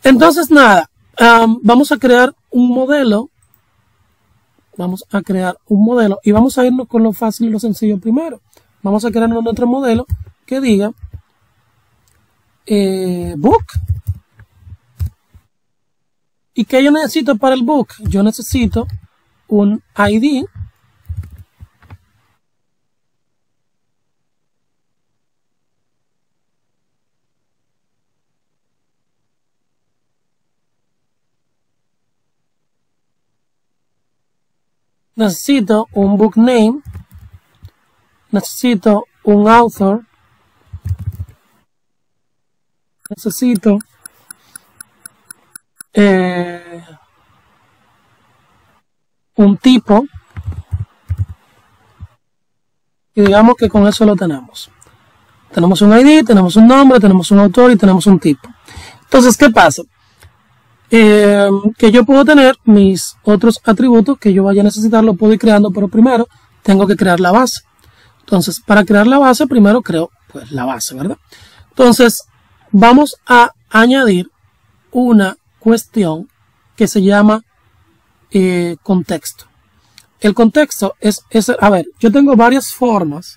Entonces, nada, vamos a crear un modelo. Vamos a crear un modelo y vamos a irnos con lo fácil y lo sencillo primero. Vamos a crear nuestro modelo que diga book. ¿Y qué yo necesito para el book? Yo necesito un ID. Necesito un book name. Necesito un author. Necesito un tipo. Y digamos que con eso lo tenemos. Tenemos un ID, tenemos un nombre, tenemos un autor y tenemos un tipo. Entonces, ¿qué pasa? Que yo puedo tener mis otros atributos que yo vaya a necesitar, lo puedo ir creando, pero primero tengo que crear la base. Entonces, para crear la base, primero creo pues la base, ¿verdad? Entonces, vamos a añadir una cuestión que se llama contexto. El contexto es, a ver, yo tengo varias formas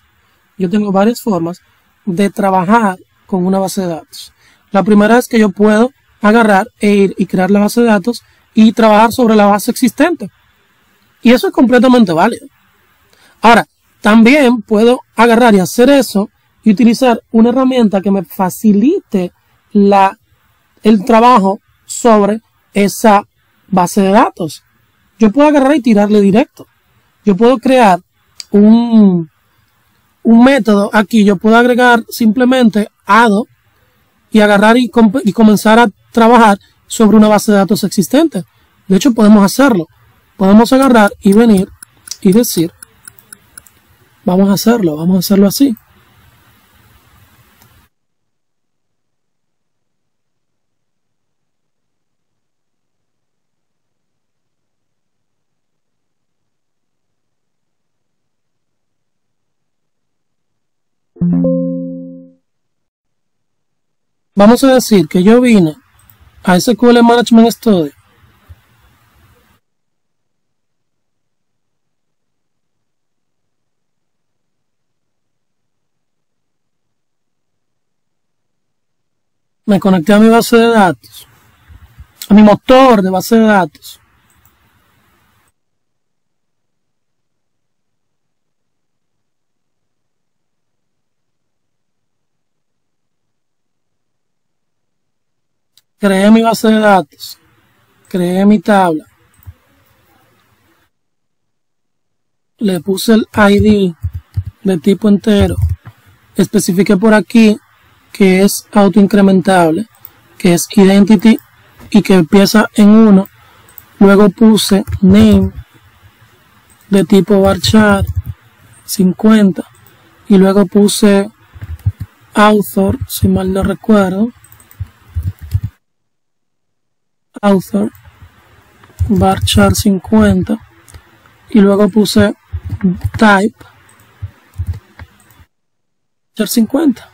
de trabajar con una base de datos. La primera es que yo puedo agarrar e ir y crear la base de datos y trabajar sobre la base existente. Y eso es completamente válido. Ahora, también puedo agarrar y hacer eso y utilizar una herramienta que me facilite el trabajo sobre esa base de datos. Yo puedo agarrar y tirarle directo. Yo puedo crear un método aquí. Yo puedo agregar simplemente add y agarrar y comenzar a trabajar sobre una base de datos existente. De hecho, podemos hacerlo. Podemos agarrar y venir y decir, vamos a hacerlo así. Vamos a decir que yo vine a SQL Management Studio me conecté a mi base de datos, a mi motor de base de datos. Creé mi base de datos, creé mi tabla, le puse el ID de tipo entero, especifiqué por aquí que es autoincrementable, que es identity y que empieza en 1, luego puse name de tipo varchar 50 y luego puse author, si mal no recuerdo, author varchar 50 y luego puse type varchar 50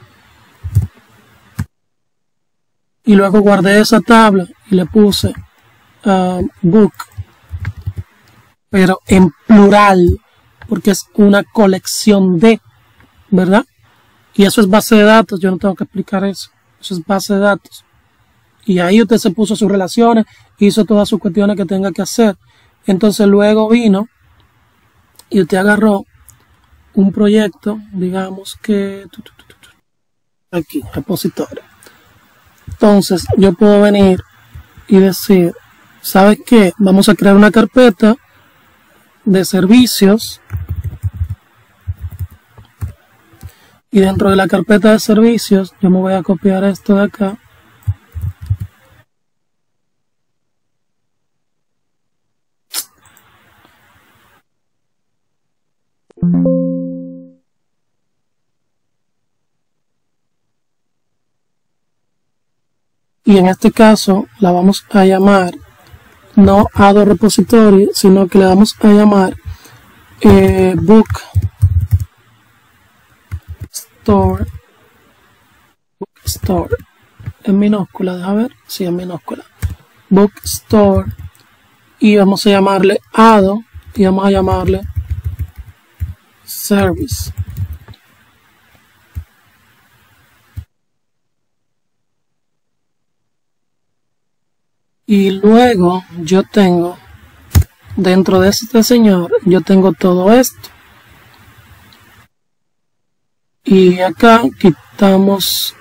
y luego guardé esa tabla y le puse book, pero en plural porque es una colección de, ¿verdad? Y eso es base de datos, yo no tengo que explicar eso es base de datos. Y ahí usted se puso sus relaciones, hizo todas sus cuestiones que tenga que hacer. Entonces luego vino y usted agarró un proyecto, digamos que aquí, repositorio. Entonces yo puedo venir y decir, ¿sabes qué? Vamos a crear una carpeta de servicios. Y dentro de la carpeta de servicios, yo me voy a copiar esto de acá. Y en este caso la vamos a llamar no add repository, sino que le vamos a llamar book store. en minúscula, déjame ver, sí, en minúscula. Bookstore. Y vamos a llamarle add y vamos a llamarle service. Y luego yo tengo, dentro de este señor, yo tengo todo esto. Y acá quitamos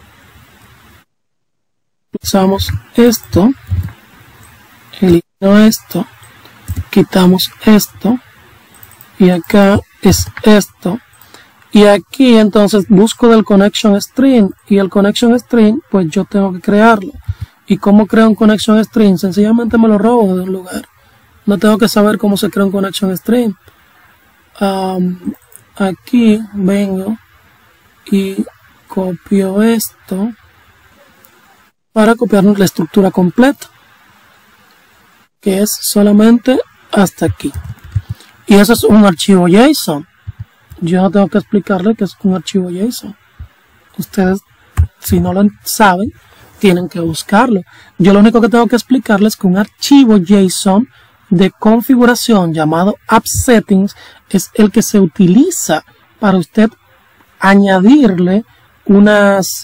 esto, elimino esto, quitamos esto, y acá es esto. Y aquí entonces busco del connection string, y el connection string pues yo tengo que crearlo. ¿Y cómo creo un connection string? Sencillamente me lo robo de un lugar. No tengo que saber cómo se crea un connection string. Aquí vengo y copio esto para copiarnos la estructura completa, que es solamente hasta aquí. Y eso es un archivo JSON. Yo no tengo que explicarle que es un archivo JSON. Ustedes, si no lo saben, tienen que buscarlo. Yo lo único que tengo que explicarles es que un archivo JSON de configuración llamado AppSettings es el que se utiliza para usted añadirle unos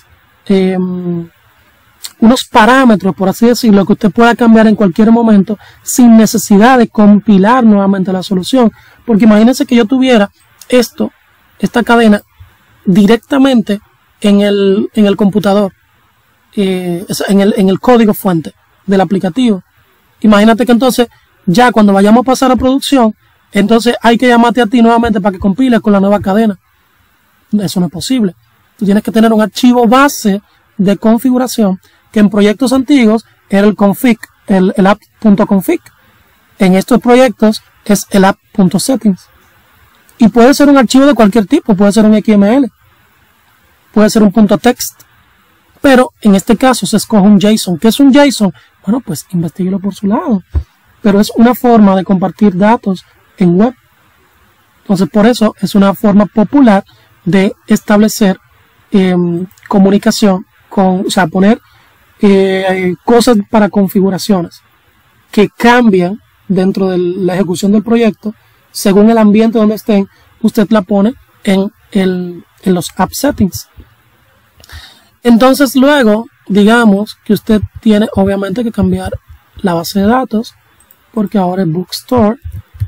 parámetros, por así decirlo, que usted pueda cambiar en cualquier momento sin necesidad de compilar nuevamente la solución. Porque imagínense que yo tuviera esta cadena directamente en el computador, en el código fuente del aplicativo. Imagínate que entonces ya cuando vayamos a pasar a producción, entonces hay que llamarte a ti nuevamente para que compiles con la nueva cadena. Eso no es posible. Tú tienes que tener un archivo base de configuración que en proyectos antiguos era el config, el app.config. En estos proyectos es el app.settings. Y puede ser un archivo de cualquier tipo, puede ser un XML, puede ser un .text. Pero en este caso se escoge un JSON. ¿Qué es un JSON? Bueno, pues investíguelo por su lado. Pero es una forma de compartir datos en web. Entonces, por eso es una forma popular de establecer comunicación o sea, poner cosas para configuraciones que cambian dentro de la ejecución del proyecto según el ambiente donde estén. Usted la pone en los app settings. Entonces luego, digamos que usted tiene obviamente que cambiar la base de datos, porque ahora es Bookstore.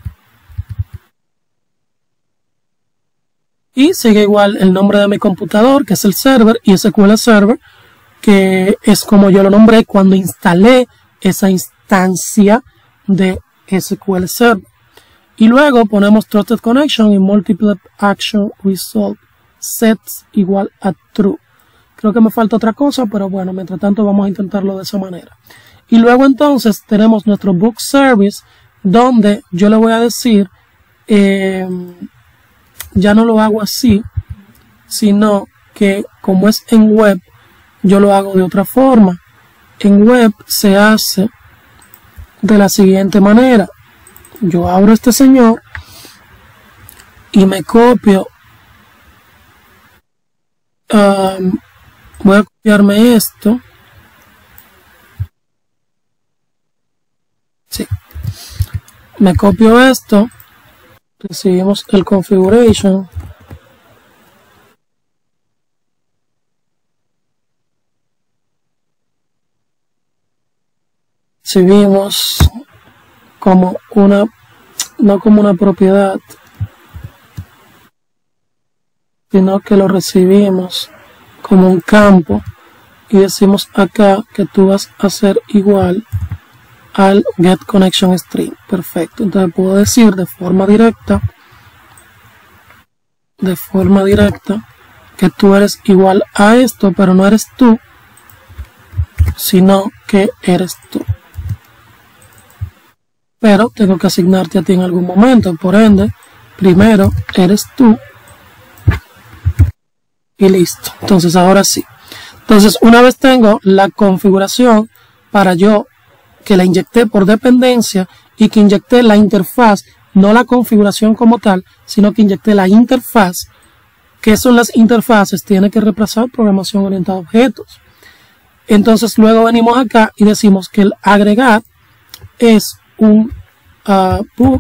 Y sigue igual el nombre de mi computador, que es el server, y SQL Server, que es como yo lo nombré cuando instalé esa instancia de SQL Server. Y luego ponemos Trusted Connection y Multiple Action Result Sets igual a True. Creo que me falta otra cosa, pero bueno, mientras tanto vamos a intentarlo de esa manera. Y luego entonces tenemos nuestro Book Service, donde yo le voy a decir, ya no lo hago así, sino que como es en web, yo lo hago de otra forma. En web se hace de la siguiente manera. Yo abro este señor y me copio. Voy a copiarme esto. Sí. Me copio esto. Recibimos el configuration. Recibimos como no como una propiedad, sino que lo recibimos como un campo y decimos acá que tú vas a hacer igual al get connection string. Perfecto. Entonces puedo decir de forma directa que tú eres igual a esto, pero no eres tú, sino que eres tú. Pero tengo que asignarte a ti en algún momento, por ende, primero eres tú y listo. Entonces ahora sí. Entonces una vez tengo la configuración para yo que la inyecté por dependencia y que inyecté la interfaz, no la configuración como tal, sino que inyecté la interfaz. ¿Qué son las interfaces? Tiene que reemplazar programación orientada a objetos. Entonces luego venimos acá y decimos que el agregar es un book,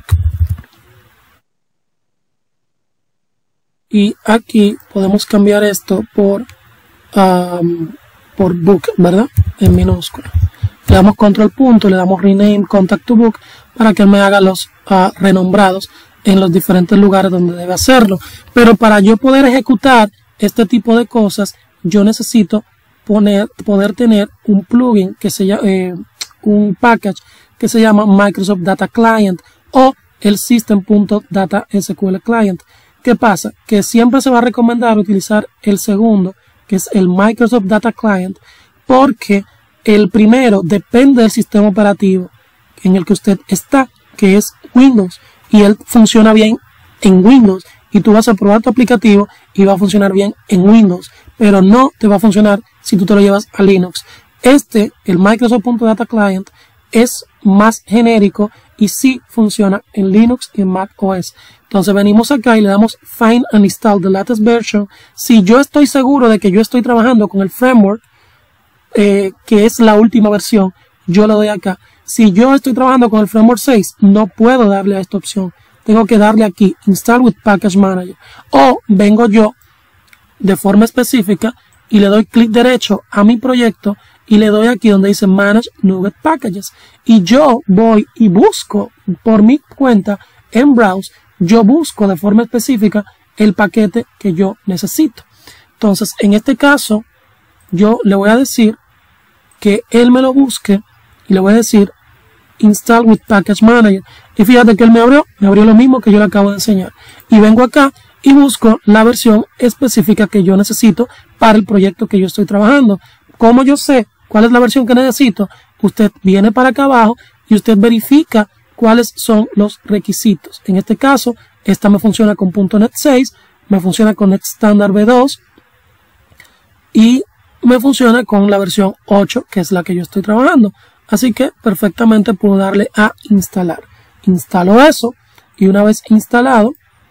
y aquí podemos cambiar esto por book, ¿verdad? En minúscula. Le damos control punto, le damos rename contact to book para que él me haga los renombrados en los diferentes lugares donde debe hacerlo. Pero para yo poder ejecutar este tipo de cosas, yo necesito poder tener un plugin que se llama un package que se llama Microsoft Data Client o el System.Data SQL Client. ¿Qué pasa? Que siempre se va a recomendar utilizar el segundo, que es el Microsoft Data Client, porque el primero depende del sistema operativo en el que usted está, que es Windows, y él funciona bien en Windows, y tú vas a probar tu aplicativo y va a funcionar bien en Windows, pero no te va a funcionar si tú te lo llevas a Linux. El Microsoft.Data Client es más genérico y sí funciona en Linux y en Mac OS. Entonces venimos acá y le damos Find and Install the latest version. Si yo estoy seguro de que yo estoy trabajando con el framework, que es la última versión, yo le doy acá. Si yo estoy trabajando con el framework 6, no puedo darle a esta opción. Tengo que darle aquí Install with Package Manager. O vengo yo de forma específica y le doy clic derecho a mi proyecto y le doy aquí donde dice Manage NuGet Packages. Y yo voy y busco por mi cuenta en Browse, yo busco de forma específica el paquete que yo necesito. Entonces, en este caso, yo le voy a decir que él me lo busque y le voy a decir Install with Package Manager. Y fíjate que él me abrió lo mismo que yo le acabo de enseñar. Y vengo acá y busco la versión específica que yo necesito para el proyecto que yo estoy trabajando. ¿Cómo yo sé cuál es la versión que necesito? Usted viene para acá abajo y usted verifica cuáles son los requisitos. En este caso, esta me funciona con .NET 6, me funciona con Net Standard V2 y me funciona con la versión 8, que es la que yo estoy trabajando. Así que perfectamente puedo darle a instalar. Instalo eso y una vez instalado,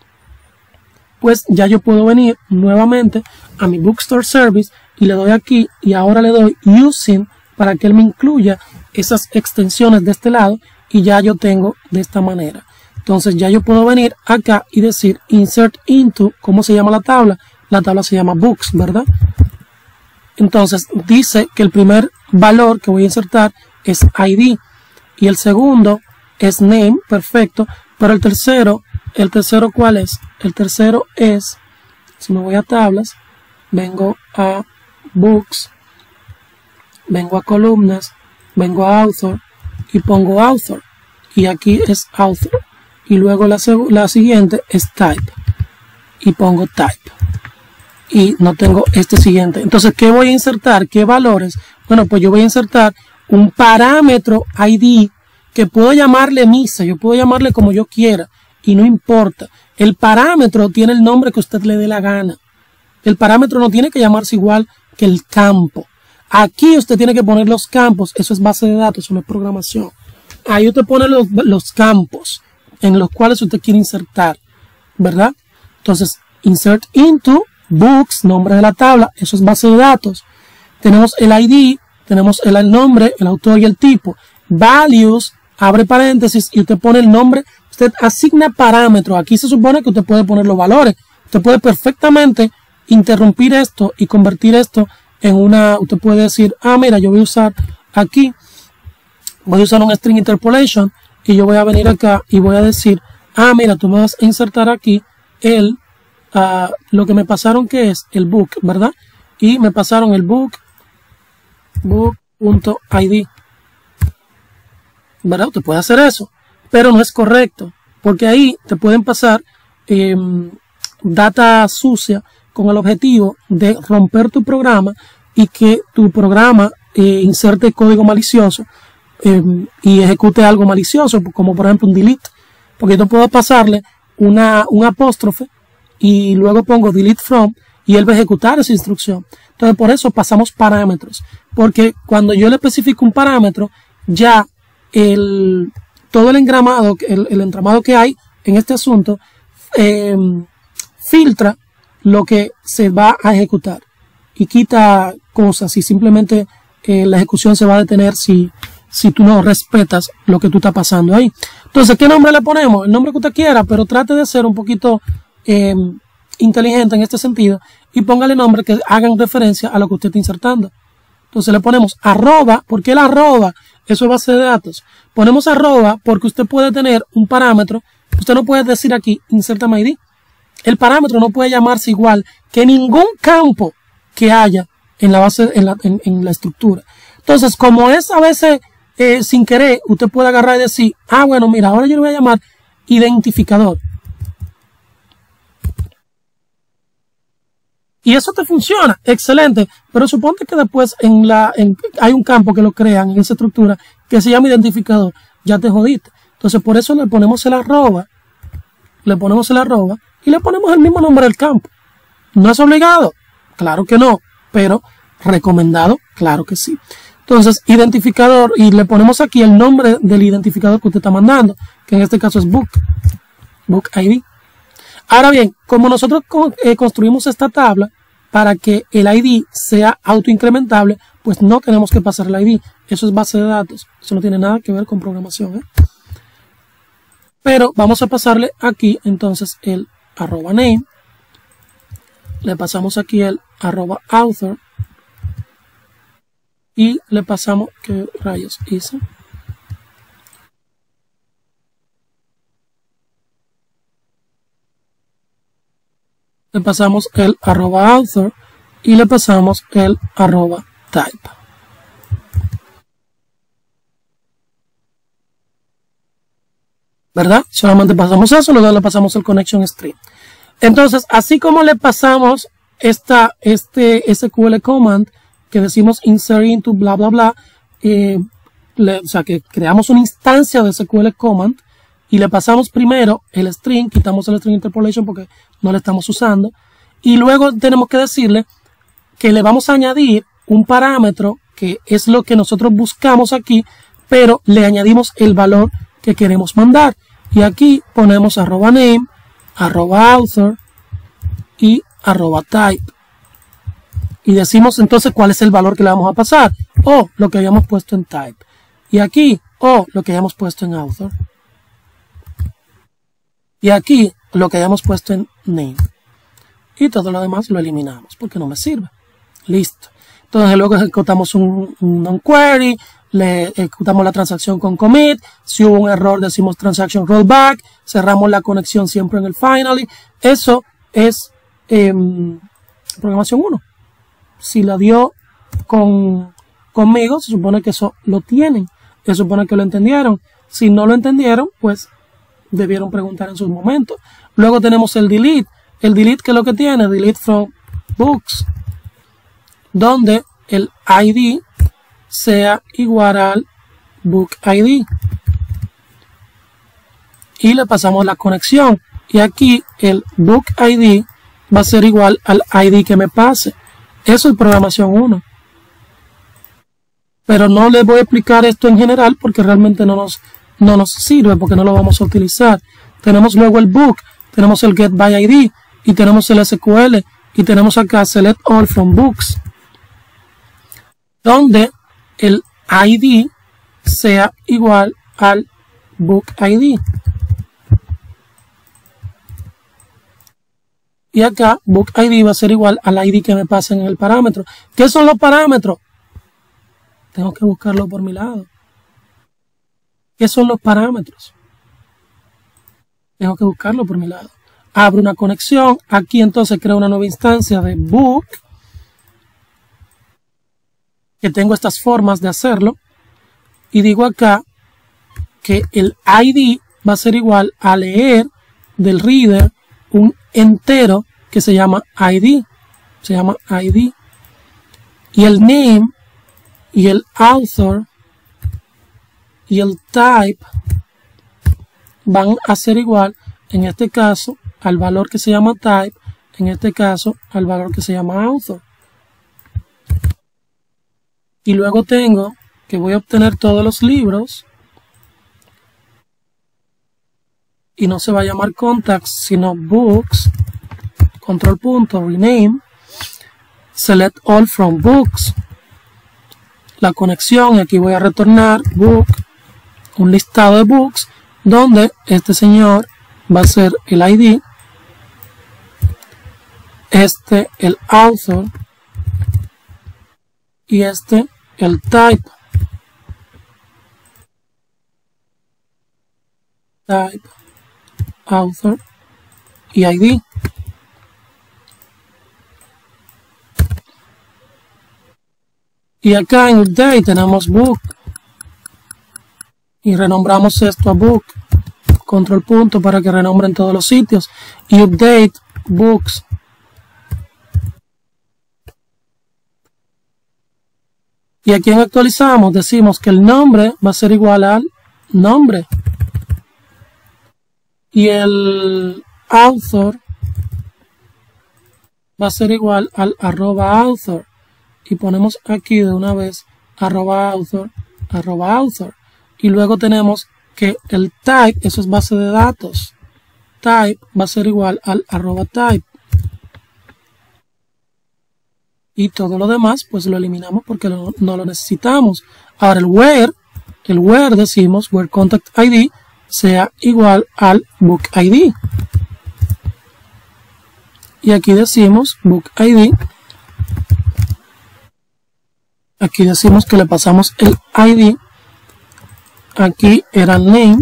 pues ya yo puedo venir nuevamente a mi Bookstore Service y le doy aquí y ahora le doy Using para que él me incluya esas extensiones de este lado y ya yo tengo de esta manera. Entonces ya yo puedo venir acá y decir Insert Into. ¿Cómo se llama la tabla? La tabla se llama Books, ¿verdad? Entonces dice que el primer valor que voy a insertar es ID y el segundo es Name, perfecto, pero el tercero ¿cuál es? El tercero es, si me voy a tablas, vengo a Books, vengo a columnas, vengo a Author y pongo Author y aquí es Author y luego la siguiente es Type y pongo Type y no tengo este siguiente. Entonces, ¿qué voy a insertar? ¿Qué valores? Bueno, pues yo voy a insertar un parámetro ID que puedo llamarle misa, yo puedo llamarle como yo quiera y no importa. El parámetro tiene el nombre que usted le dé la gana. El parámetro no tiene que llamarse igual que el campo. Aquí usted tiene que poner los campos, eso es base de datos, eso no es programación. Ahí usted pone los campos en los cuales usted quiere insertar, ¿verdad? Entonces, Insert Into, Books, nombre de la tabla, eso es base de datos. Tenemos el ID, tenemos el nombre, el autor y el tipo. Values, abre paréntesis y usted pone el nombre. Usted asigna parámetros. Aquí se supone que usted puede poner los valores. Usted puede perfectamente interrumpir esto y convertir esto en una, usted puede decir, mira, yo voy a usar aquí, voy a usar un string interpolation y yo voy a venir acá y voy a decir, mira, tú me vas a insertar aquí lo que me pasaron que es el book, ¿verdad? Y me pasaron el book.id, ¿verdad? Usted puede hacer eso, pero no es correcto, porque ahí te pueden pasar data sucia con el objetivo de romper tu programa y que tu programa inserte código malicioso y ejecute algo malicioso, como por ejemplo un delete, porque yo puedo pasarle un apóstrofe y luego pongo delete from y él va a ejecutar esa instrucción. Entonces por eso pasamos parámetros, porque cuando yo le especifico un parámetro, ya todo el entramado que hay en este asunto filtra lo que se va a ejecutar y quita cosas y simplemente la ejecución se va a detener si tú no respetas lo que tú estás pasando ahí. Entonces, ¿qué nombre le ponemos? El nombre que usted quiera, pero trate de ser un poquito inteligente en este sentido y póngale nombres que hagan referencia a lo que usted está insertando. Entonces le ponemos arroba. ¿Por qué el arroba? Eso es base de datos. Ponemos arroba porque usted puede tener un parámetro. Usted no puede decir aquí insert my ID. El parámetro no puede llamarse igual que ningún campo que haya en la base, en la estructura. Entonces, como es a veces sin querer, usted puede agarrar y decir, bueno, mira, ahora yo le voy a llamar identificador. Y eso te funciona, excelente, pero suponte que después hay un campo que lo crean en esa estructura que se llama identificador, ya te jodiste. Entonces por eso le ponemos el arroba y le ponemos el mismo nombre del campo. ¿No es obligado? Claro que no, pero recomendado, claro que sí. Entonces identificador y le ponemos aquí el nombre del identificador que usted está mandando, que en este caso es book ID. Ahora bien, como nosotros construimos esta tabla para que el ID sea autoincrementable, pues no tenemos que pasar el ID. Eso es base de datos. Eso no tiene nada que ver con programación. Pero vamos a pasarle aquí entonces el arroba name. Le pasamos aquí el arroba author. Y le pasamos, ¿qué rayos hice? Le pasamos el arroba author y le pasamos el arroba type. ¿Verdad? Solamente pasamos eso, luego le pasamos el connection string. Entonces, así como le pasamos este SQL command que decimos insert into bla bla bla, o sea que creamos una instancia de SQL command y le pasamos primero el string, quitamos el string interpolation porque no lo estamos usando, y luego tenemos que decirle que le vamos a añadir un parámetro que es lo que nosotros buscamos aquí, pero le añadimos el valor que queremos mandar. Y aquí ponemos arroba name, arroba author y arroba type. Y decimos entonces cuál es el valor que le vamos a pasar. O lo que habíamos puesto en type. Y aquí, o lo que hayamos puesto en author. Y aquí, lo que hayamos puesto en name. Y todo lo demás lo eliminamos porque no me sirve. Listo. Entonces luego ejecutamos un non-query, le ejecutamos la transacción con commit, si hubo un error decimos transaction rollback, cerramos la conexión siempre en el finally. Eso es programación 1. Si la dio conmigo, se supone que eso lo tienen, se supone que lo entendieron. Si no lo entendieron, pues debieron preguntar en sus momentos. Luego tenemos el delete. El delete, ¿qué es lo que tiene? Delete from books, donde el ID sea igual al book ID. Y le pasamos la conexión. Y aquí el book ID va a ser igual al ID que me pase. Eso es programación 1. Pero no les voy a explicar esto en general porque realmente no nos sirve, porque no lo vamos a utilizar. Tenemos luego el book, tenemos el get by ID y tenemos el SQL y tenemos acá select all from books, donde el ID sea igual al book ID. Y acá book ID va a ser igual al ID que me pasa en el parámetro. ¿Qué son los parámetros? Tengo que buscarlo por mi lado. ¿Qué son los parámetros? Tengo que buscarlo por mi lado. Abro una conexión. Aquí entonces creo una nueva instancia de book. Que tengo estas formas de hacerlo. Y digo acá que el ID va a ser igual a leer del reader un entero que se llama ID. Se llama ID. Y el name y el author y el type van a ser igual, en este caso, al valor que se llama type, en este caso, al valor que se llama author. Y luego tengo que voy a obtener todos los libros y no se va a llamar contacts, sino books, control punto, rename, select all from books. la conexión y aquí voy a retornar book, un listado de books donde este señor va a ser el ID, este el author y este el type author y ID. Y acá en update tenemos book y renombramos esto a book, control punto para que renombren todos los sitios y update books. Y aquí en actualizamos decimos que el nombre va a ser igual al nombre y el author va a ser igual al @author y ponemos aquí de una vez @author y luego tenemos que el type, eso es base de datos, type va a ser igual al @type y todo lo demás pues lo eliminamos porque no lo necesitamos. Ahora el where decimos where contact ID sea igual al book ID y aquí decimos book ID, aquí decimos que le pasamos el ID, aquí era el name,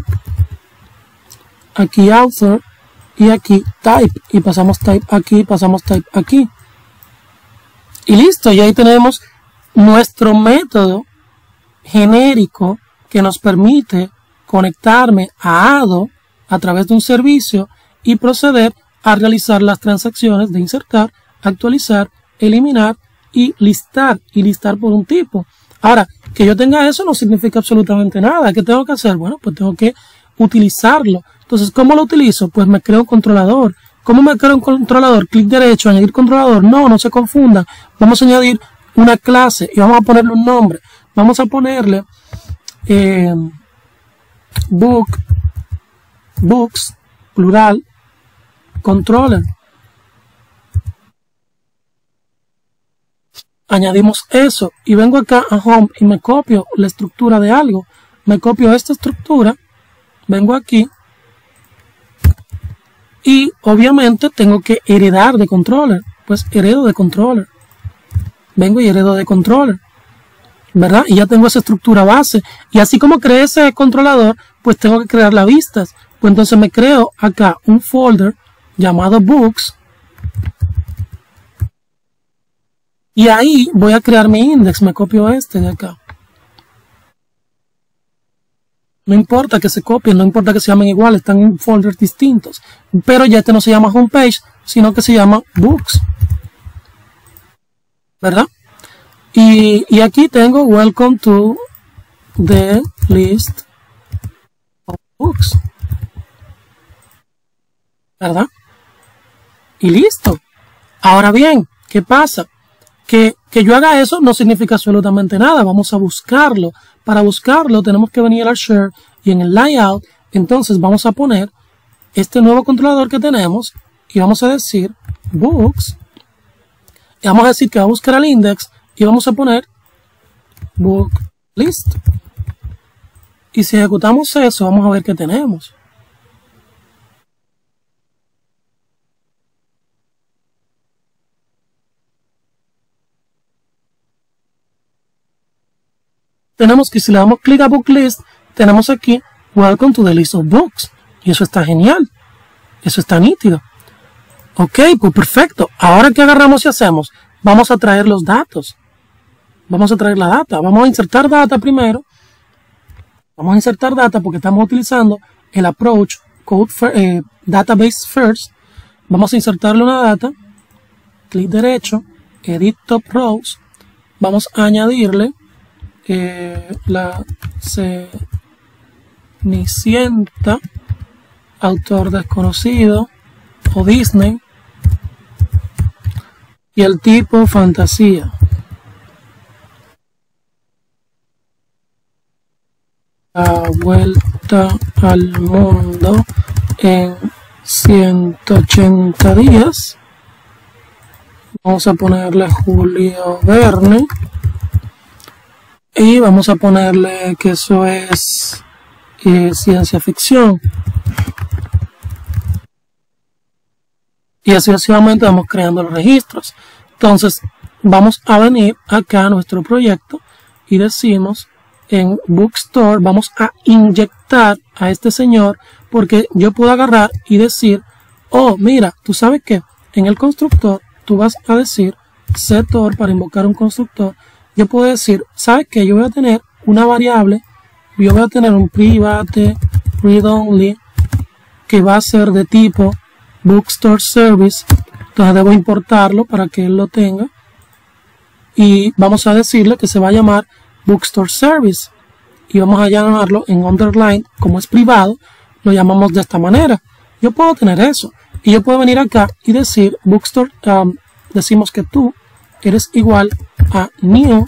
aquí author y aquí type y pasamos type aquí, pasamos type aquí y listo. Y ahí tenemos nuestro método genérico que nos permite conectarme a Ado a través de un servicio y proceder a realizar las transacciones de insertar, actualizar, eliminar y listar por un tipo. Ahora, que yo tenga eso no significa absolutamente nada. ¿Qué tengo que hacer? Bueno, pues tengo que utilizarlo. Entonces, ¿cómo lo utilizo? Pues me creo un controlador. ¿Cómo me creo un controlador? Clic derecho, añadir controlador. No se confundan. Vamos a añadir una clase y vamos a ponerle un nombre. Vamos a ponerle books, plural, controller. Añadimos eso y vengo acá a home y me copio la estructura de algo. Me copio esta estructura, vengo aquí y obviamente tengo que heredar de controller. Pues heredo de controller. Vengo y heredo de controller, ¿verdad? Y ya tengo esa estructura base. Y así como creé ese controlador, pues tengo que crear las vistas. Pues entonces me creo acá un folder llamado books. Y ahí voy a crear mi index. Me copio este de acá. No importa que se copien, no importa que se llamen igual, están en folders distintos. Pero ya este no se llama homepage, sino que se llama books, ¿verdad? Y aquí tengo welcome to the list of books, ¿verdad? Y listo. Ahora bien, ¿qué pasa? Que yo haga eso no significa absolutamente nada. Vamos a buscarlo. Para buscarlo tenemos que venir al share y en el layout entonces vamos a poner este nuevo controlador que tenemos y vamos a decir books y vamos a decir que va a buscar al index y vamos a poner book list y si ejecutamos eso vamos a ver qué tenemos. Tenemos que si le damos clic a book list, tenemos aquí welcome to the list of books. Y eso está genial. Eso está nítido. Ok, pues perfecto. Ahora que agarramos y hacemos, vamos a traer los datos. Vamos a traer la data. Vamos a insertar data primero. Vamos a insertar data porque estamos utilizando el approach database first. Vamos a insertarle una data. Clic derecho, edit top rows. Vamos a añadirle la Cenicienta, autor desconocido o Disney, y el tipo fantasía. La vuelta al mundo en 180 días. Vamos a ponerle Julio Verne. Y vamos a ponerle que eso es ciencia ficción. Y así sucesivamente vamos creando los registros. Entonces vamos a venir acá a nuestro proyecto y decimos en Bookstore vamos a inyectar a este señor, porque yo puedo agarrar y decir, oh mira, tú sabes que en el constructor tú vas a decir setor para invocar un constructor. Yo puedo decir, sabes que yo voy a tener una variable, yo voy a tener un private read only que va a ser de tipo Bookstore Service. Entonces debo importarlo para que él lo tenga y vamos a decirle que se va a llamar Bookstore Service y vamos a llamarlo en underline. Como es privado, lo llamamos de esta manera. Yo puedo tener eso y yo puedo venir acá y decir Bookstore, decimos que tú eres igual a new,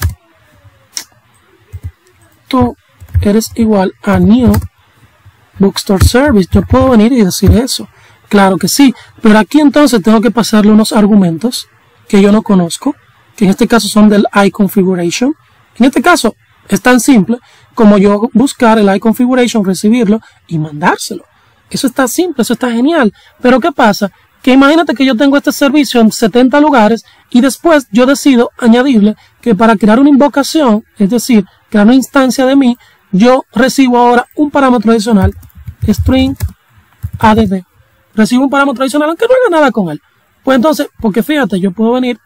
tú eres igual a new Bookstore Service. Yo puedo venir y decir eso. Claro que sí, pero aquí entonces tengo que pasarle unos argumentos que yo no conozco, que en este caso son del iConfiguration. En este caso es tan simple como yo buscar el iConfiguration, recibirlo y mandárselo. Eso está simple, eso está genial. Pero ¿qué pasa? Que imagínate que yo tengo este servicio en 70 lugares y después yo decido añadirle que para crear una invocación, es decir, crear una instancia de mí, yo recibo ahora un parámetro adicional, string add. Recibo un parámetro adicional aunque no haga nada con él. Pues entonces, porque fíjate, yo puedo venir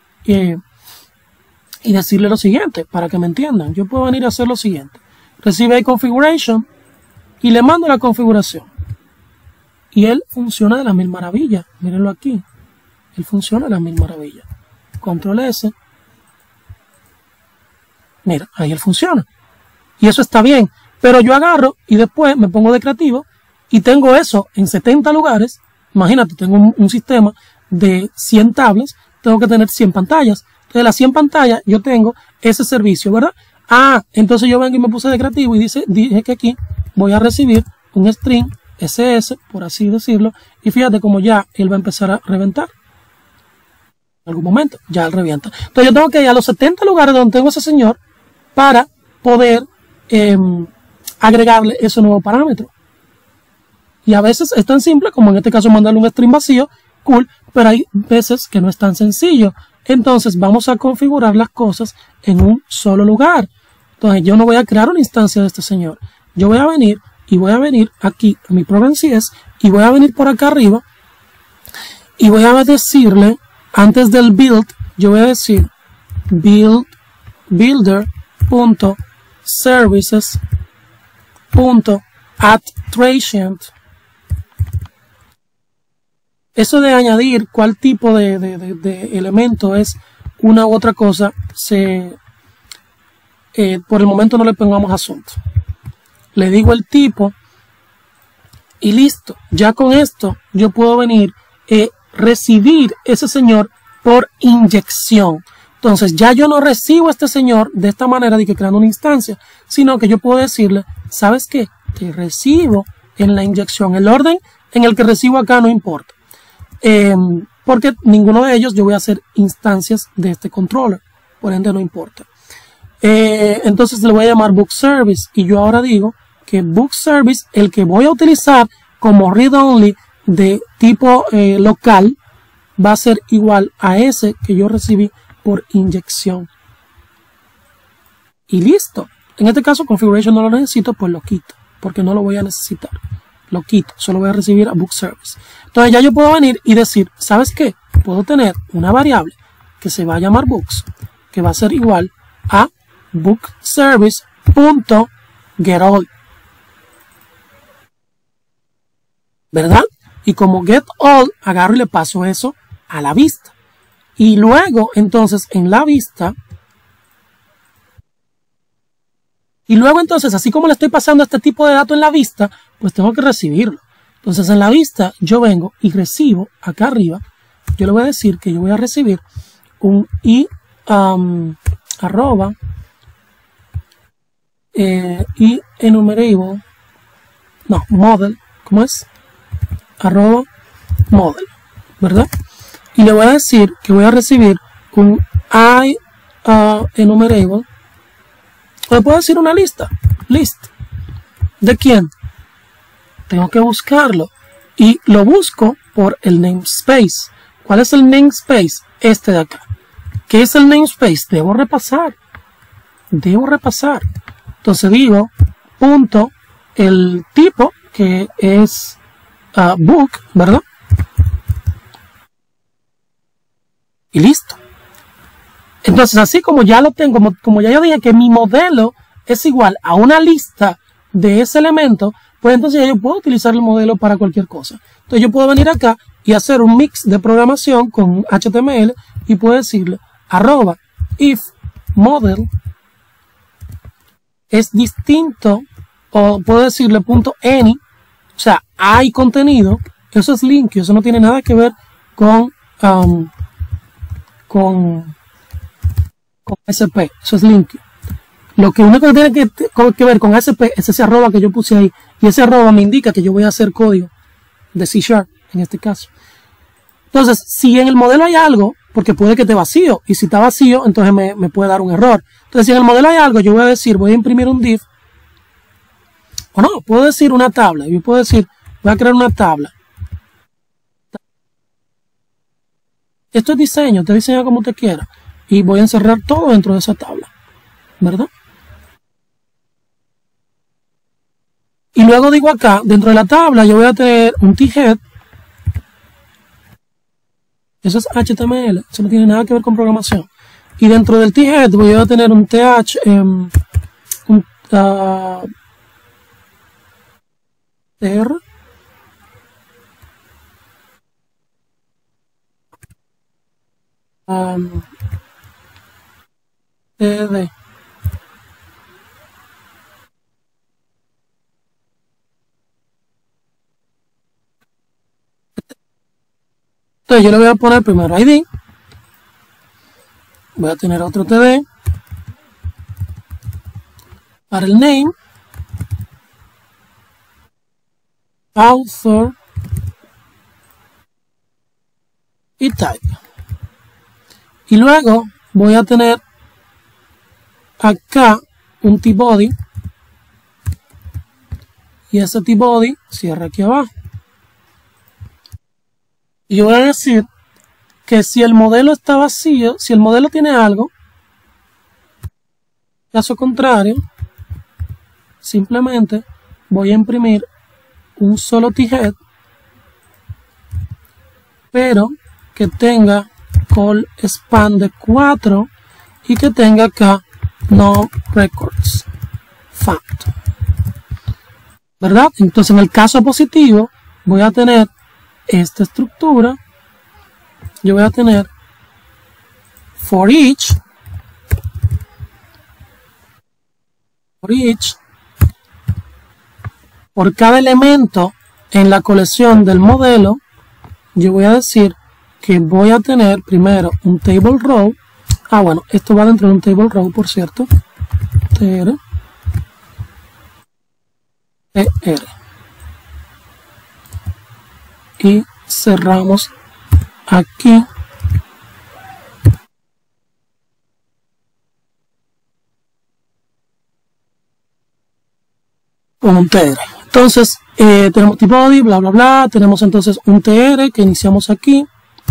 y decirle lo siguiente, para que me entiendan. Yo puedo venir a hacer lo siguiente. Recibe configuration y le mando la configuración. Y él funciona de las mil maravillas. Mírenlo aquí. Él funciona de las mil maravillas. Control S. Mira, ahí él funciona. Y eso está bien. Pero yo agarro y después me pongo de creativo y tengo eso en 70 lugares. Imagínate, tengo un sistema de 100 tablas. Tengo que tener 100 pantallas. Entonces, de las 100 pantallas yo tengo ese servicio, ¿verdad? Ah, entonces yo vengo y me puse de creativo y dije que aquí voy a recibir un string SS, por así decirlo. Y fíjate como ya él va a empezar a reventar. En algún momento ya él revienta. Entonces yo tengo que ir a los 70 lugares donde tengo ese señor para poder agregarle ese nuevo parámetro. Y a veces es tan simple como en este caso mandarle un string vacío, cool, pero hay veces que no es tan sencillo. Entonces vamos a configurar las cosas en un solo lugar. Entonces yo no voy a crear una instancia de este señor. Yo voy a venir y voy a venir aquí a mi program CS y voy a venir por acá arriba y voy a decirle, antes del build, yo voy a decir builder.services.addTrancient. Eso de añadir cuál tipo de elemento es una u otra cosa, por el momento no le pongamos asunto. Le digo el tipo y listo. Ya con esto yo puedo venir y recibir ese señor por inyección. Entonces ya yo no recibo a este señor de esta manera de que creando una instancia, sino que yo puedo decirle, ¿sabes qué? Te recibo en la inyección. El orden en el que recibo acá no importa. Porque ninguno de ellos yo voy a hacer instancias de este controller, por ende no importa. Entonces le voy a llamar book service y yo ahora digo que book service, el que voy a utilizar como read only de tipo local, va a ser igual a ese que yo recibí por inyección. Y listo. En este caso configuration no lo necesito, pues lo quito, porque no lo voy a necesitar. Lo quito, solo voy a recibir a book service. Entonces ya yo puedo venir y decir, ¿sabes qué? Puedo tener una variable que se va a llamar books, que va a ser igual a bookservice.getAll, ¿verdad? Y como getAll, agarro y le paso eso a la vista. Y luego, entonces, en la vista, así como le estoy pasando este tipo de datos en la vista, pues tengo que recibirlo. Entonces en la vista yo vengo y recibo acá arriba, yo le voy a decir que yo voy a recibir un enumerable, no, model, ¿cómo es? Arroba model, ¿verdad? Y le voy a decir que voy a recibir un enumerable Me puedo decir una lista. List. ¿De quién? Tengo que buscarlo. Y lo busco por el namespace. ¿Cuál es el namespace? Este de acá. ¿Qué es el namespace? Debo repasar. Entonces digo, punto, el tipo que es book, ¿verdad? Y listo. Entonces, así como ya lo tengo, como ya yo dije que mi modelo es igual a una lista de ese elemento, pues entonces ya yo puedo utilizar el modelo para cualquier cosa. Entonces yo puedo venir acá y hacer un mix de programación con HTML y puedo decirle arroba if model es distinto, o puedo decirle punto any, o sea, hay contenido, eso es linkio, eso no tiene nada que ver con SP, eso es linkio. Lo que único que tiene que ver con SP es ese arroba que yo puse ahí, y ese arroba me indica que yo voy a hacer código de C# en este caso. Entonces, si en el modelo hay algo, porque puede que esté vacío, y si está vacío, entonces me puede dar un error. Entonces, si en el modelo hay algo, yo voy a decir, voy a imprimir un div, o no, puedo decir una tabla, yo puedo decir, voy a crear una tabla. Esto es diseño, usted diseña como usted quiera, y voy a encerrar todo dentro de esa tabla, ¿verdad? Y luego digo acá, dentro de la tabla, yo voy a tener un t-head. Eso es HTML, eso no tiene nada que ver con programación. Y dentro del t-head voy a tener un th, un tr, td. Entonces yo le voy a poner primero ID, voy a tener otro td, para el name, author y type. Y luego voy a tener acá un tbody, y ese tbody cierra aquí abajo. Y yo voy a decir que si el modelo está vacío, si el modelo tiene algo, caso contrario, simplemente voy a imprimir un solo t-head, pero que tenga call span de 4 y que tenga acá no records fact, ¿verdad? Entonces en el caso positivo voy a tener esta estructura, yo voy a tener for each, por cada elemento en la colección del modelo, yo voy a decir que voy a tener primero un table row. Bueno, esto va dentro de un table row, por cierto. tr, y cerramos aquí con un tr. Entonces tenemos tbody, bla bla bla, tenemos entonces un tr que iniciamos aquí,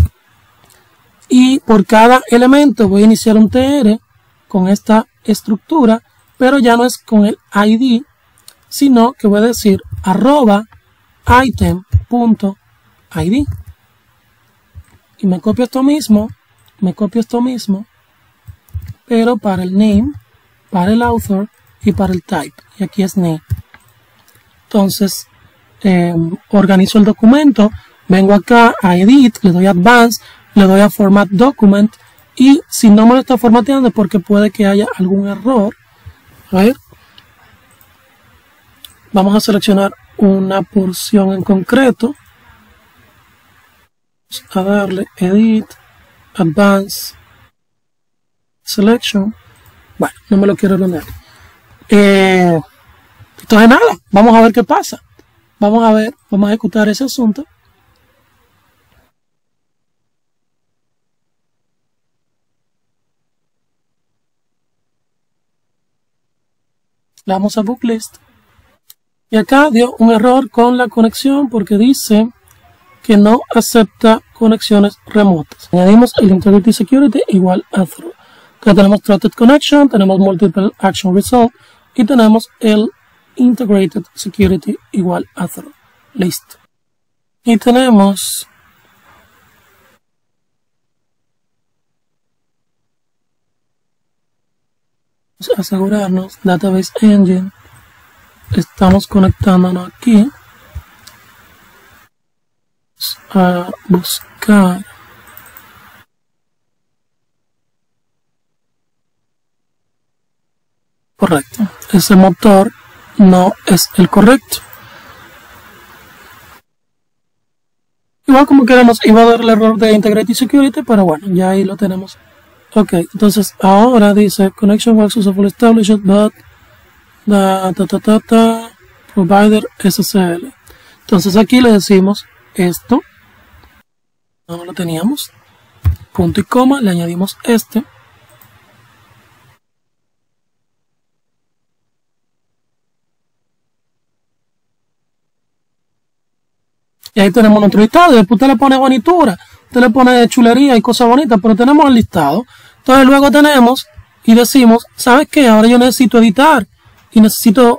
y por cada elemento voy a iniciar un tr con esta estructura, pero ya no es con el id, sino que voy a decir arroba item.id, y me copio esto mismo, pero para el name, para el author y para el type, y aquí es name. Entonces organizo el documento, vengo acá a edit, le doy advance, le doy a format document, y si no me lo está formateando es porque puede que haya algún error. A ver, vamos a seleccionar una porción en concreto, a darle edit, advance, selection. Bueno, no me lo quiero poner. Entonces nada, vamos a ver qué pasa. Vamos a ejecutar ese asunto. Le damos a Book List. Y acá dio un error con la conexión porque dice que no acepta conexiones remotas. Añadimos el Integrity Security igual a True. Acá tenemos Trusted Connection, tenemos Multiple Action Result y tenemos el Integrated Security igual a True. Listo. Y tenemos asegurarnos Database Engine. Estamos conectándonos aquí a buscar correcto. Ese motor no es el correcto. Igual como queremos iba a dar el error de Integrity Security, pero bueno, ya ahí lo tenemos. Ok, entonces ahora dice Connection was successfully established, but provider SSL. Entonces aquí le decimos esto, no lo teníamos, punto y coma, le añadimos este. Y ahí tenemos nuestro listado. Y después usted le pone bonitura, usted le pone chulería y cosas bonitas, pero tenemos el listado. Entonces luego tenemos y decimos, ¿sabes qué? Ahora yo necesito editar y necesito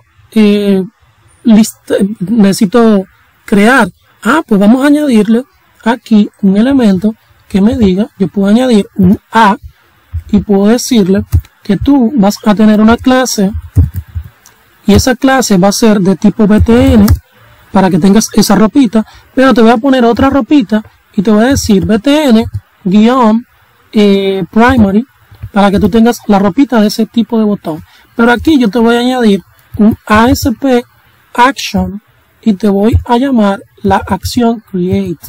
crear. Pues vamos a añadirle aquí un elemento que me diga, yo puedo añadir un A y puedo decirle que tú vas a tener una clase y esa clase va a ser de tipo BTN para que tengas esa ropita, pero te voy a poner otra ropita y te voy a decir BTN-primary para que tú tengas la ropita de ese tipo de botón. Pero aquí yo te voy a añadir un ASP action y te voy a llamar la acción create.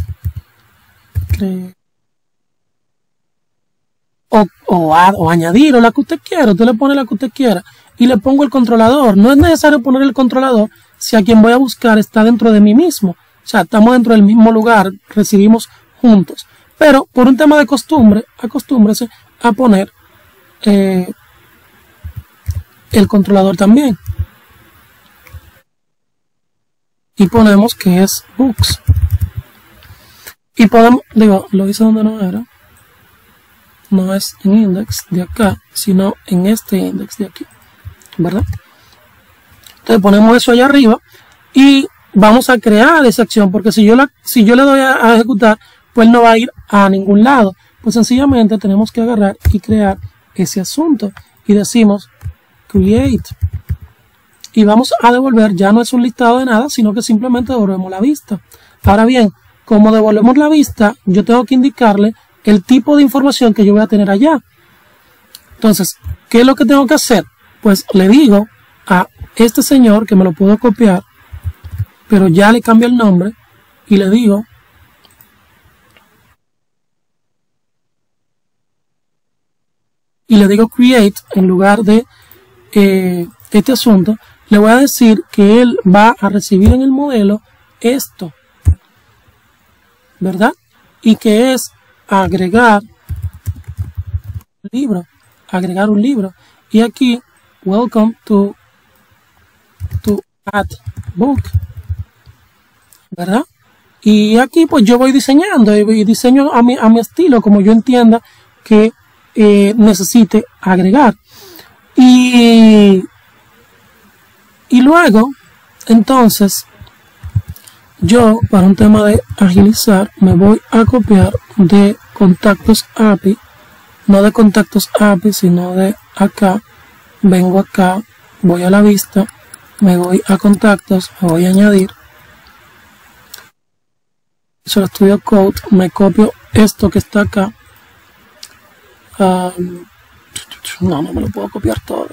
O añadir o la que usted quiera, usted le pone la que usted quiera y le pongo el controlador. No es necesario poner el controlador si a quien voy a buscar está dentro de mí mismo. O sea, estamos dentro del mismo lugar, recibimos juntos. Pero por un tema de costumbre, acostúmbrese a poner el controlador también. Y ponemos que es books. Y podemos, lo hice donde no era. No es en index de acá, sino en este index de aquí, ¿verdad? Entonces ponemos eso allá arriba y vamos a crear esa acción, porque si yo le doy a ejecutar, pues no va a ir a ningún lado. Pues sencillamente tenemos que agarrar y crear ese asunto y decimos create y vamos a devolver, ya no es un listado de nada, sino que simplemente devolvemos la vista. Ahora bien, como devolvemos la vista, yo tengo que indicarle el tipo de información que yo voy a tener allá. Entonces, ¿qué es lo que tengo que hacer? Pues le digo a este señor que me lo puedo copiar, pero ya le cambio el nombre y le digo create en lugar de este asunto. Le voy a decir que él va a recibir en el modelo esto, ¿verdad? Y que es agregar un libro. Y aquí, welcome to add book, ¿verdad? Y aquí pues yo voy diseñando y diseño a mi estilo, como yo entienda que necesite agregar. Y luego, entonces, yo, para un tema de agilizar, me voy a copiar de contactos API, no de contactos API, sino de acá. Vengo acá, voy a la vista, me voy a contactos, me voy a añadir. Visual Studio Code, me copio esto que está acá. No me lo puedo copiar todo,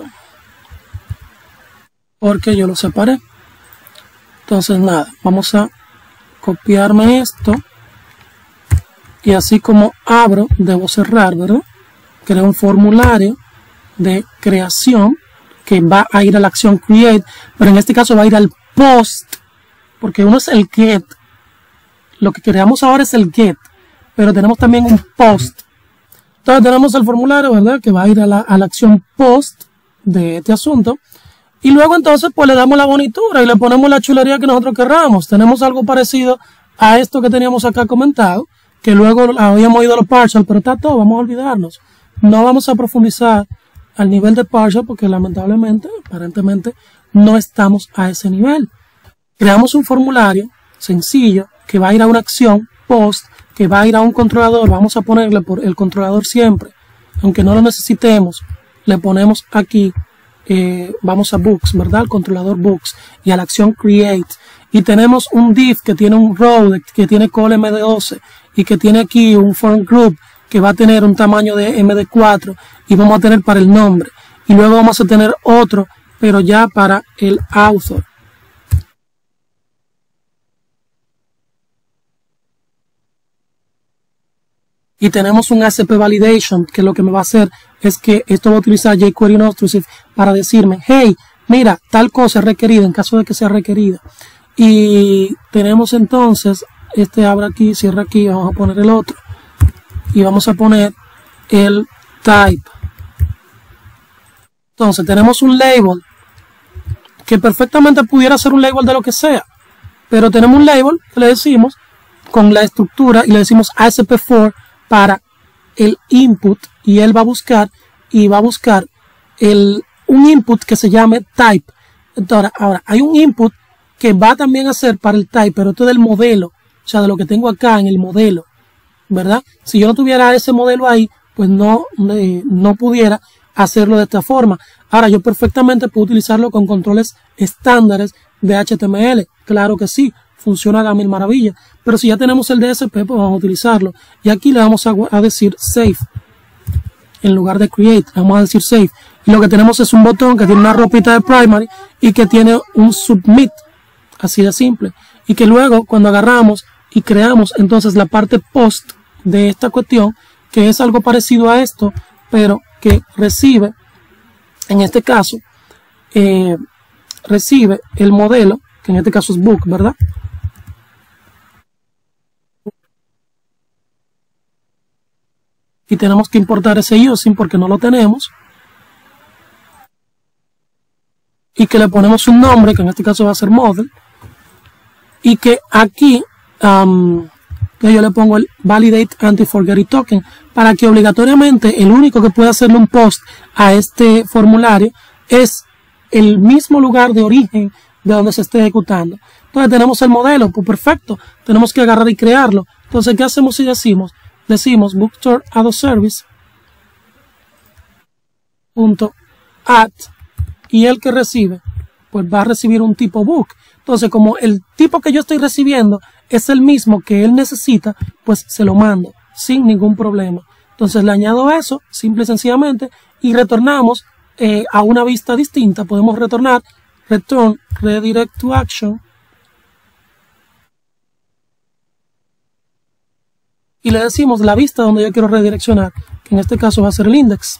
porque yo lo separé. Entonces nada, vamos a copiarme esto y así como abro, debo cerrar, ¿verdad? Creo un formulario de creación que va a ir a la acción create, pero en este caso va a ir al post, porque uno es el get, lo que creamos ahora es el get, pero tenemos también un post. Entonces tenemos el formulario, ¿verdad? Que va a ir a la acción post de este asunto. Y luego entonces pues le damos la bonitura y le ponemos la chulería que nosotros querramos. Tenemos algo parecido a esto que teníamos acá comentado, que luego habíamos ido a los partial, pero está todo, vamos a olvidarnos. No vamos a profundizar al nivel de partial porque lamentablemente, aparentemente, no estamos a ese nivel. Creamos un formulario sencillo que va a ir a una acción post, que va a ir a un controlador. Vamos a ponerle por el controlador siempre, aunque no lo necesitemos, le ponemos aquí, vamos a books, ¿verdad? El controlador books y a la acción create. Y tenemos un div que tiene un row, que tiene call md12 y que tiene aquí un form group que va a tener un tamaño de md4 y vamos a tener para el nombre. Y luego vamos a tener otro, pero ya para el author. Y tenemos un ACP validation, que lo que me va a hacer es que esto va a utilizar jQuery non-intrusive para decirme, hey, mira, tal cosa es requerida en caso de que sea requerida. Y tenemos entonces, abre aquí, cierra aquí, vamos a poner el otro. Y vamos a poner el type. Entonces tenemos un label que perfectamente pudiera ser un label de lo que sea. Pero tenemos un label que le decimos con la estructura y le decimos ASP4 para el input y él va a buscar un input que se llame type. Entonces, ahora hay un input que va también a ser para el type, pero esto es del modelo, o sea, de lo que tengo acá en el modelo, ¿verdad? Si yo no tuviera ese modelo ahí, pues no pudiera hacerlo de esta forma. Ahora, yo perfectamente puedo utilizarlo con controles estándares de HTML, claro que sí, funciona a mil maravillas, pero si ya tenemos el DSP, pues vamos a utilizarlo. Y aquí le vamos a decir save, en lugar de create, le vamos a decir save. Y lo que tenemos es un botón que tiene una ropita de primary y que tiene un submit, así de simple. Y que luego, cuando agarramos y creamos entonces la parte post de esta cuestión, que es algo parecido a esto, pero que recibe, en este caso, recibe el modelo, que en este caso es book, ¿verdad? Y tenemos que importar ese using porque no lo tenemos. Y que le ponemos un nombre, que en este caso va a ser model. Y que aquí que yo le pongo el validate anti-forgery token para que obligatoriamente el único que pueda hacerle un post a este formulario es el mismo lugar de origen de donde se esté ejecutando. Entonces tenemos el modelo, pues perfecto, tenemos que agarrar y crearlo. Entonces, ¿qué hacemos si decimos bookstore add service .add y el que recibe pues va a recibir un tipo book. Entonces, como el tipo que yo estoy recibiendo es el mismo que él necesita, pues se lo mando sin ningún problema. Entonces le añado eso, simple y sencillamente, y retornamos a una vista distinta. Podemos retornar return redirect to action y le decimos la vista donde yo quiero redireccionar, que en este caso va a ser el index.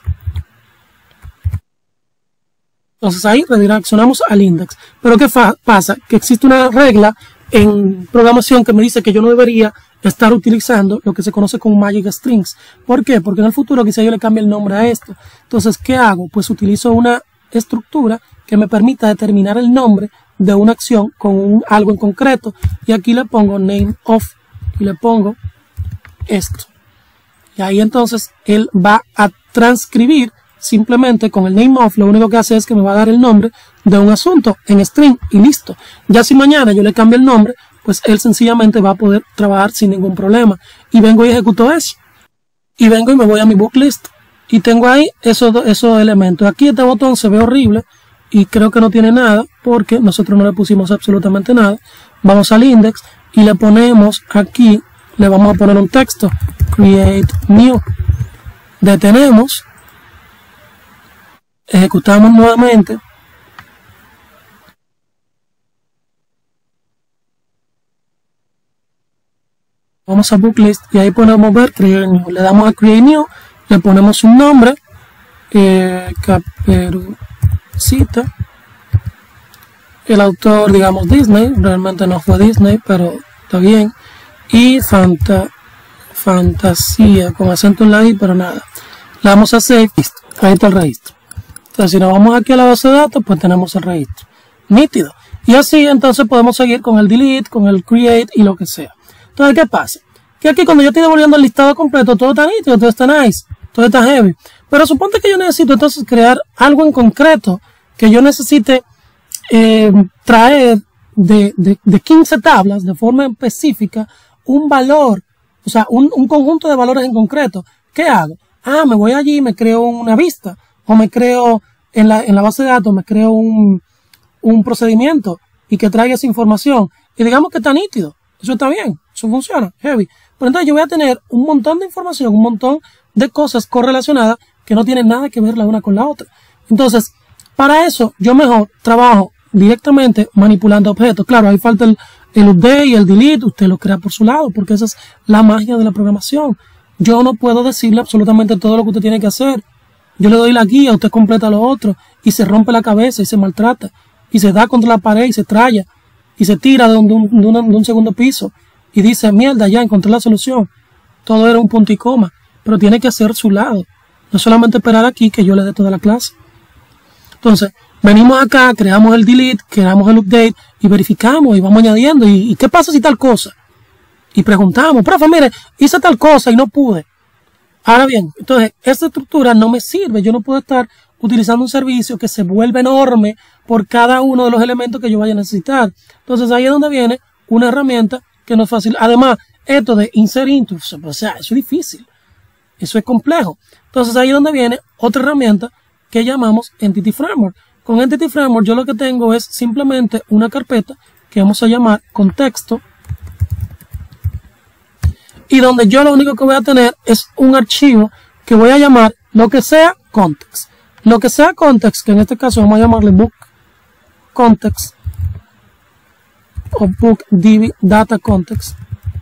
Entonces ahí redireccionamos al index. Pero ¿qué pasa? Que existe una regla en programación que me dice que yo no debería estar utilizando lo que se conoce como magic strings. ¿Por qué? Porque en el futuro quizá yo le cambie el nombre a esto. Entonces, ¿qué hago? Pues utilizo una estructura que me permita determinar el nombre de una acción con algo en concreto. Y aquí le pongo name of y le pongo esto. Y ahí entonces él va a transcribir simplemente con el name of. Lo único que hace es que me va a dar el nombre de un asunto en string y listo. Ya si mañana yo le cambio el nombre, pues él sencillamente va a poder trabajar sin ningún problema. Y vengo y ejecuto eso. Y vengo y me voy a mi book list. Y tengo ahí esos elementos. Aquí este botón se ve horrible y creo que no tiene nada porque nosotros no le pusimos absolutamente nada. Vamos al index y le ponemos aquí, le vamos a poner un texto. Create new. Detenemos. Ejecutamos nuevamente. Vamos a book list y ahí podemos ver create new. Le damos a create new, le ponemos un nombre, Caperucita. El autor, digamos Disney, realmente no fue Disney, pero está bien. Y fantasía, con acento en la I, pero nada. Le damos a save, listo. Ahí está el registro. Entonces, si nos vamos aquí a la base de datos, pues tenemos el registro. Nítido. Y así, entonces, podemos seguir con el delete, con el create y lo que sea. Entonces, ¿qué pasa? Que aquí cuando yo estoy devolviendo el listado completo, todo está nítido, todo está nice, todo está heavy. Pero suponte que yo necesito entonces crear algo en concreto que yo necesite traer de 15 tablas de forma específica un valor, o sea, un conjunto de valores en concreto. ¿Qué hago? Me voy allí y me creo una vista, o me creo en la base de datos, me creo un procedimiento y que traiga esa información. Y digamos que está nítido, eso está bien, eso funciona, heavy. Pero entonces yo voy a tener un montón de información, un montón de cosas correlacionadas que no tienen nada que ver la una con la otra. Entonces, para eso, yo mejor trabajo directamente manipulando objetos. Claro, ahí falta el update y el delete, usted lo crea por su lado, porque esa es la magia de la programación. Yo no puedo decirle absolutamente todo lo que usted tiene que hacer. Yo le doy la guía, usted completa lo otro, y se rompe la cabeza, y se maltrata, y se da contra la pared, y se traya, y se tira de un segundo piso, y dice, mierda, ya encontré la solución. Todo era un punto y coma, pero tiene que hacer su lado. No solamente esperar aquí que yo le dé toda la clase. Entonces, venimos acá, creamos el delete, creamos el update y verificamos y vamos añadiendo. ¿Y qué pasa si tal cosa? Y preguntamos, profe, mire, hice tal cosa y no pude. Ahora bien, entonces, esta estructura no me sirve. Yo no puedo estar utilizando un servicio que se vuelve enorme por cada uno de los elementos que yo vaya a necesitar. Entonces, ahí es donde viene una herramienta que no es fácil. Además, esto de insert into, o sea, eso es difícil. Eso es complejo. Entonces, ahí es donde viene otra herramienta que llamamos Entity Framework. Con Entity Framework yo lo que tengo es simplemente una carpeta que vamos a llamar contexto, y donde yo lo único que voy a tener es un archivo que voy a llamar lo que sea context. Lo que sea context, que en este caso vamos a llamarle book context o book DB data context,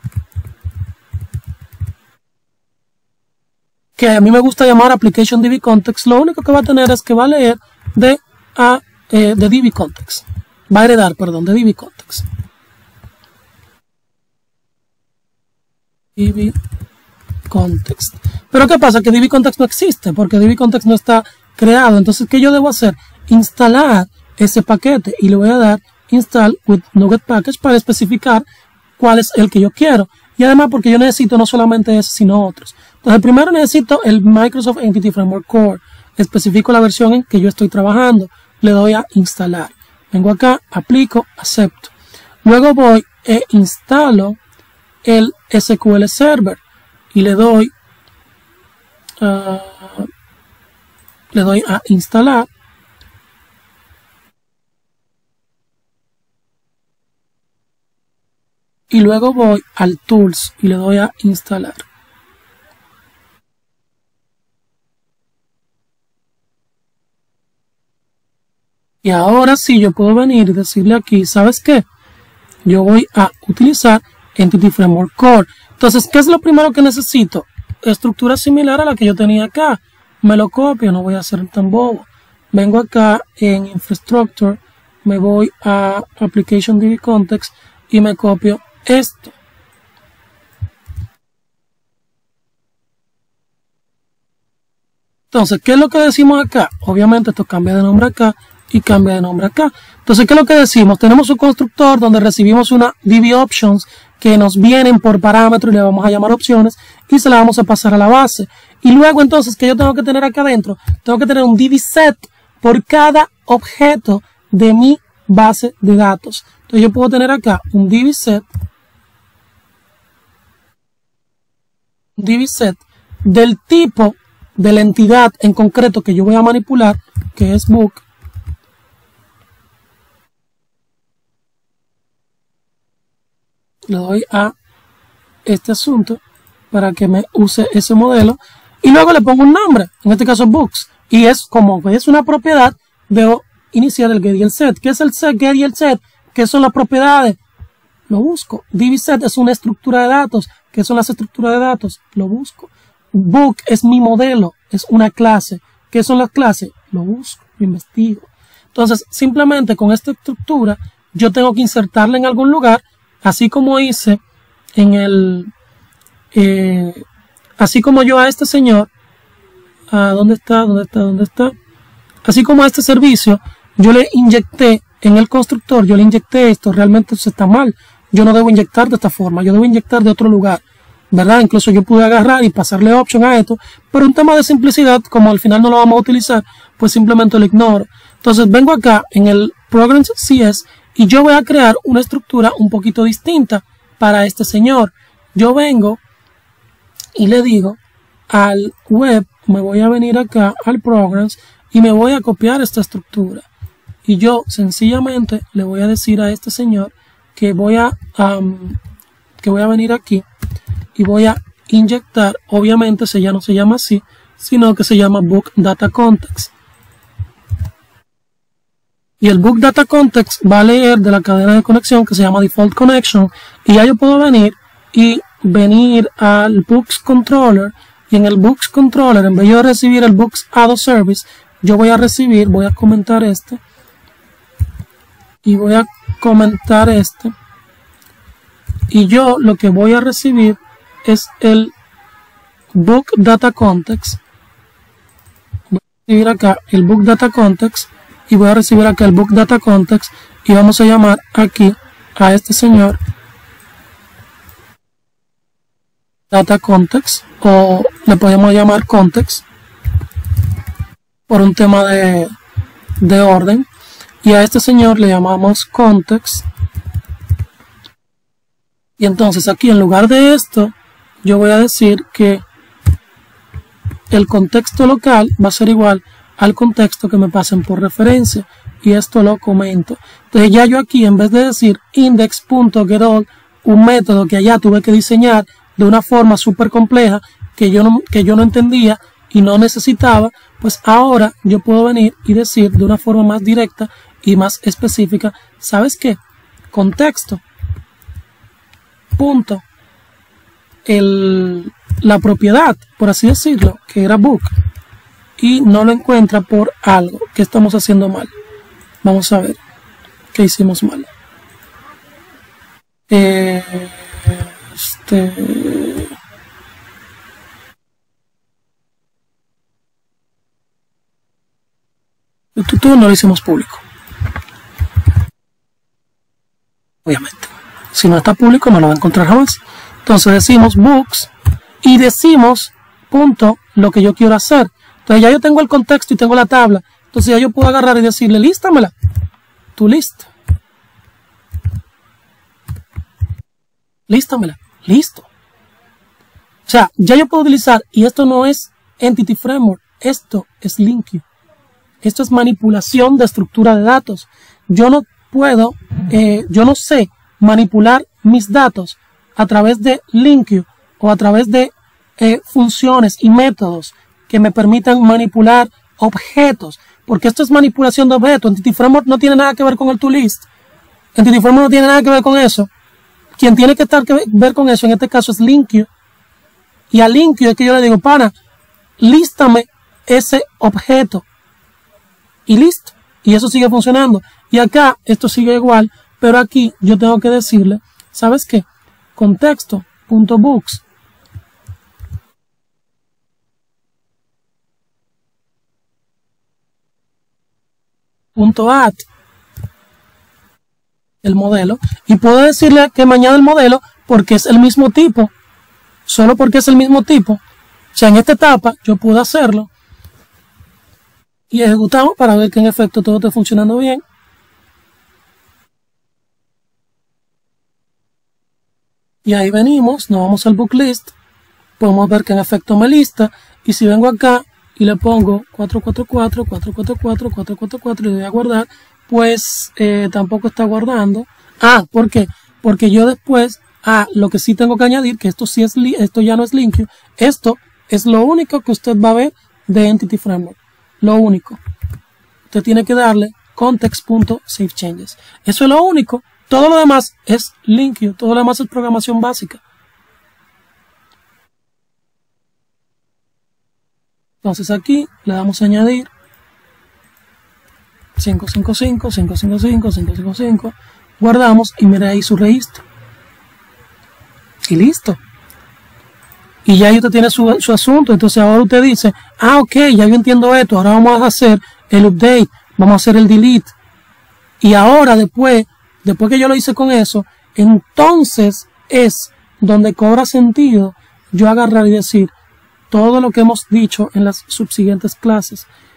que a mí me gusta llamar application DB context. Lo único que va a tener es que va a leer de DB context, va a heredar, perdón, de DB context. DB context. Pero ¿qué pasa? Que DB context no existe, porque DB context no está creado. Entonces, ¿qué yo debo hacer? Instalar ese paquete y le voy a dar install with NuGet package para especificar cuál es el que yo quiero. Y además porque yo necesito no solamente ese, sino otros. Entonces, primero necesito el Microsoft Entity Framework Core. Especifico la versión en que yo estoy trabajando. Le doy a instalar. Vengo acá, aplico, acepto. Luego voy e instalo el SQL Server y le doy a instalar. Y luego voy al Tools y le doy a instalar. Y ahora sí yo puedo venir y decirle aquí, ¿sabes qué? Yo voy a utilizar Entity Framework Core. Entonces, ¿qué es lo primero que necesito? Estructura similar a la que yo tenía acá. Me lo copio, no voy a ser tan bobo. Vengo acá en Infrastructure, me voy a Application DB Context y me copio esto. Entonces, ¿qué es lo que decimos acá? Obviamente esto cambia de nombre acá y cambia de nombre acá. Entonces, ¿qué es lo que decimos? Tenemos un constructor donde recibimos una DB Options que nos vienen por parámetro y le vamos a llamar opciones y se la vamos a pasar a la base. Y luego entonces, ¿qué yo tengo que tener acá adentro? Tengo que tener un DB set por cada objeto de mi base de datos. Entonces yo puedo tener acá un DB set del tipo de la entidad en concreto que yo voy a manipular, que es book. Le doy a este asunto para que me use ese modelo y luego le pongo un nombre, en este caso books, y es como es una propiedad, debo iniciar el get y el set. ¿Qué es el set, get y el set? ¿Qué son las propiedades? Lo busco. DB-set es una estructura de datos. ¿Qué son las estructuras de datos? Lo busco. Book es mi modelo, es una clase. ¿Qué son las clases? Lo busco, lo investigo. Entonces, simplemente con esta estructura, yo tengo que insertarla en algún lugar, así como hice en el, así como yo a este señor, ¿dónde está? así como a este servicio, yo le inyecté en el constructor, yo le inyecté esto, realmente eso está mal. Yo no debo inyectar de esta forma, yo debo inyectar de otro lugar, ¿verdad? Incluso yo pude agarrar y pasarle option a esto, pero un tema de simplicidad, como al final no lo vamos a utilizar, pues simplemente lo ignoro. Entonces vengo acá en el Programs.cs y yo voy a crear una estructura un poquito distinta para este señor. Yo vengo y le digo al web, me voy a venir acá al Programs y me voy a copiar esta estructura. Y yo sencillamente le voy a decir a este señor que voy a venir aquí y voy a inyectar, obviamente ya no se llama así, sino que se llama Book Data Context. Y el Book Data Context va a leer de la cadena de conexión que se llama Default Connection, y ya yo puedo venir al Books Controller, y en el Books Controller, en vez de recibir el Books Add Service, yo voy a comentar este, y voy a comentar este, y yo lo que voy a recibir es el Book Data Context. Voy a recibir acá el Book Data Context y voy a recibir acá el Book Data Context y vamos a llamar aquí a este señor Data Context, o le podemos llamar Context por un tema de orden, y a este señor le llamamos Context. Y entonces aquí en lugar de esto yo voy a decir que el contexto local va a ser igual al contexto que me pasen por referencia, y esto lo comento. Entonces ya yo aquí, en vez de decir index.getAll, un método que allá tuve que diseñar de una forma súper compleja que yo no entendía y no necesitaba, pues ahora yo puedo venir y decir de una forma más directa y más específica, ¿sabes qué? Contexto punto la propiedad, por así decirlo, que era book, y no lo encuentra por algo que estamos haciendo mal. Vamos a ver qué hicimos mal. Tú no lo hicimos público, obviamente. Si no está público no lo va a encontrar jamás. Entonces decimos books y decimos punto lo que yo quiero hacer. Entonces ya yo tengo el contexto y tengo la tabla. Entonces ya yo puedo agarrar y decirle lístamela. Tu list. Lístamela. Listo. O sea, ya yo puedo utilizar, y esto no es Entity Framework, esto es LINQ. Esto es manipulación de estructura de datos. Yo no puedo, yo no sé manipular mis datos a través de LINQ o a través de funciones y métodos que me permitan manipular objetos, porque esto es manipulación de objetos. Entity Framework no tiene nada que ver con el toList. Entity Framework no tiene nada que ver con eso. Quien tiene que ver con eso en este caso es LINQ, y a LINQ es que yo le digo, pana, lístame ese objeto, y listo, y eso sigue funcionando. Y acá esto sigue igual, pero aquí yo tengo que decirle, ¿sabes qué? Contexto.books .add el modelo, y puedo decirle que me añade el modelo porque es el mismo tipo, solo porque es el mismo tipo. O sea, en esta etapa yo puedo hacerlo y ejecutamos para ver que en efecto todo esté funcionando bien. Y ahí venimos, nos vamos al book list, podemos ver que en efecto me lista, y si vengo acá y le pongo 444, 444, 444 y le doy a guardar, pues tampoco está guardando. ¿Por qué? Porque yo después, lo que sí tengo que añadir, que esto sí es, esto ya no es LINQ, esto es lo único que usted va a ver de Entity Framework, lo único. Usted tiene que darle context.savechanges. Eso es lo único. Todo lo demás es LINQ, todo lo demás es programación básica. Entonces aquí le damos a añadir 555, 555, 555, guardamos y mira ahí su registro. Y listo. Y ya usted tiene su asunto. Entonces ahora usted dice, ok, ya yo entiendo esto, ahora vamos a hacer el update, vamos a hacer el delete. Y ahora después que yo lo hice con eso, entonces es donde cobra sentido yo agarrar y decir todo lo que hemos dicho en las subsiguientes clases.